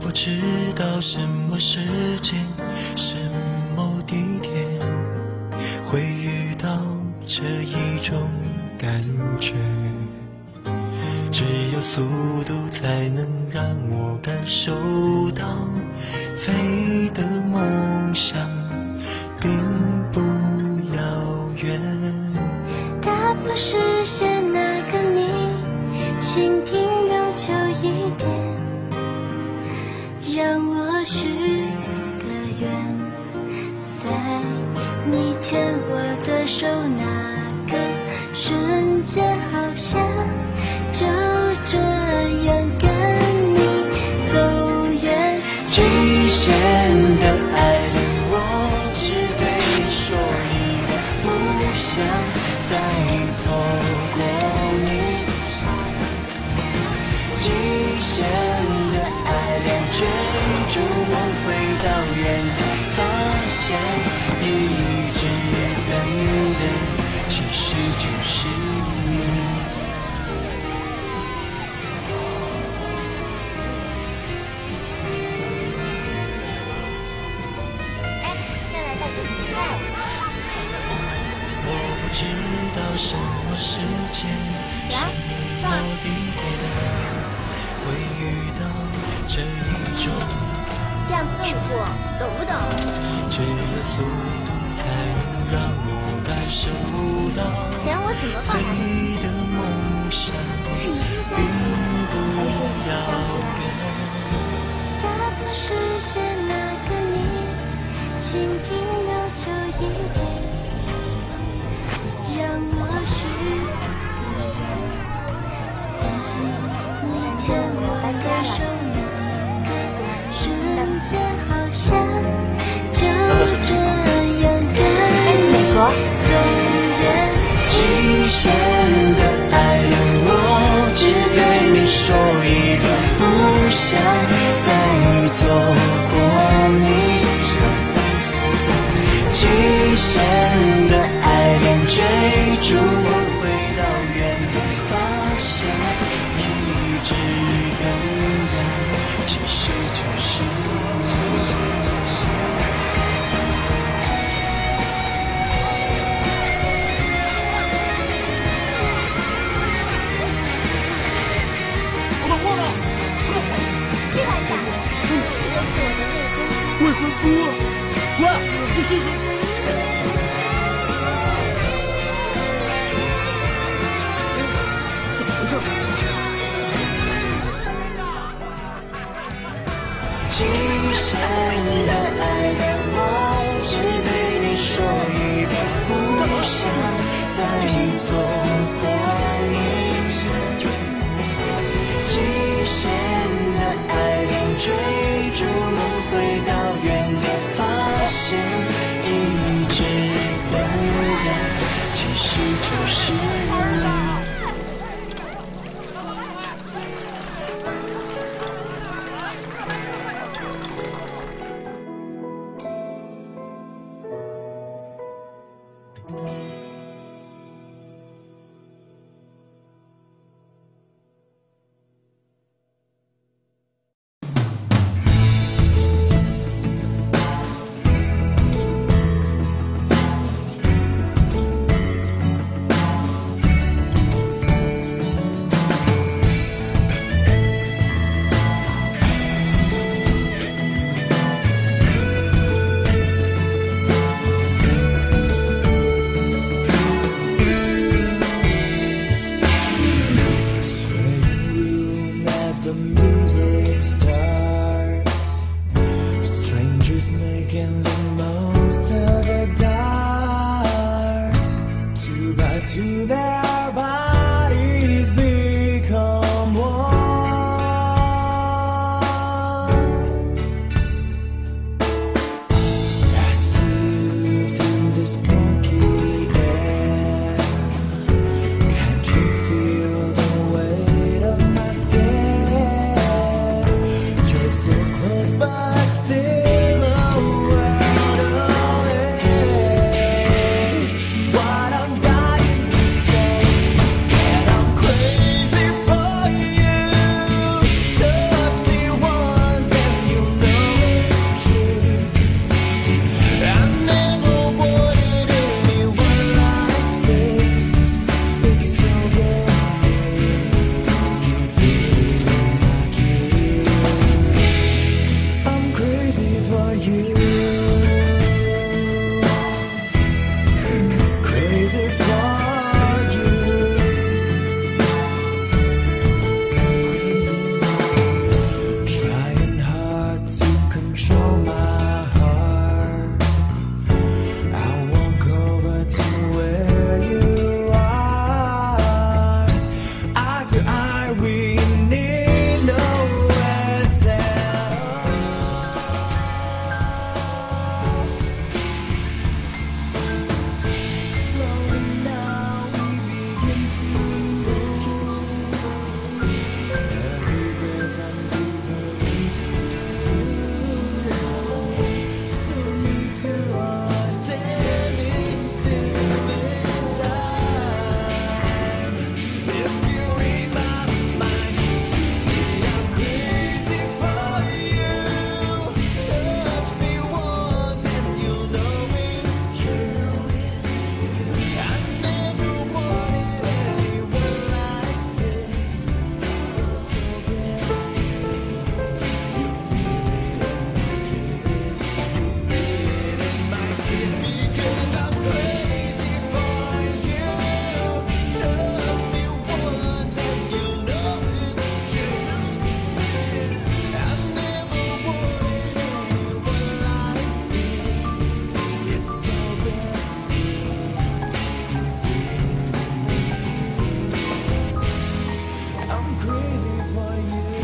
不知道什么时间，什么地点，会遇到这一种感觉。只有速度才能让我感受到，飞的梦想并不遥远。 它不实现那个你，请停留久一点，让我许个愿，在你牵我的手那个瞬间，好像就这样跟你走远。 极限的爱恋，我只对你说一遍，不想再错过你。极限的爱恋，追逐我回到原点，发现一直等的其实就是你。我不知道什么时间，什么地点，会遇到这一种这样对付，懂不懂？ 只有速度才能让我感受到， 想我怎么放？ 飞的梦想并不遥远。 它不实现那个你，请停留久一点，让我许个愿，在你牵我的手那个瞬间，好像就这样跟你走远。 极限的爱恋，我只对你说一遍，不想再错过你。极限的爱恋，追逐我回到原点，发现一直等的其实就是你。 这个是我 we need no words at all. Slowly now we begin to move. Every rhythm deeper into soon to our standing still in time. If you read my mind, you see I'm crazy for you. Touch me once and you'll know it's true. I never wanted anyone like this. It's so good. You feel it in my kiss. You feel it in my kiss because I'm crazy for you. Touch me once and you'll know it's true. I never wanted anyone like this. It's so good. You feel it in my kiss. I'm crazy for you.